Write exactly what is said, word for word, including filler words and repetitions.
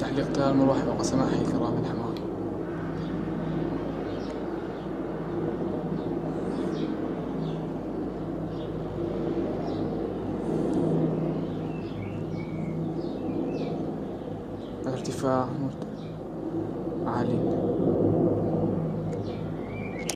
لي اغتيال المروحة فوق سماحي كرام الحمام. ارتفاع عالي.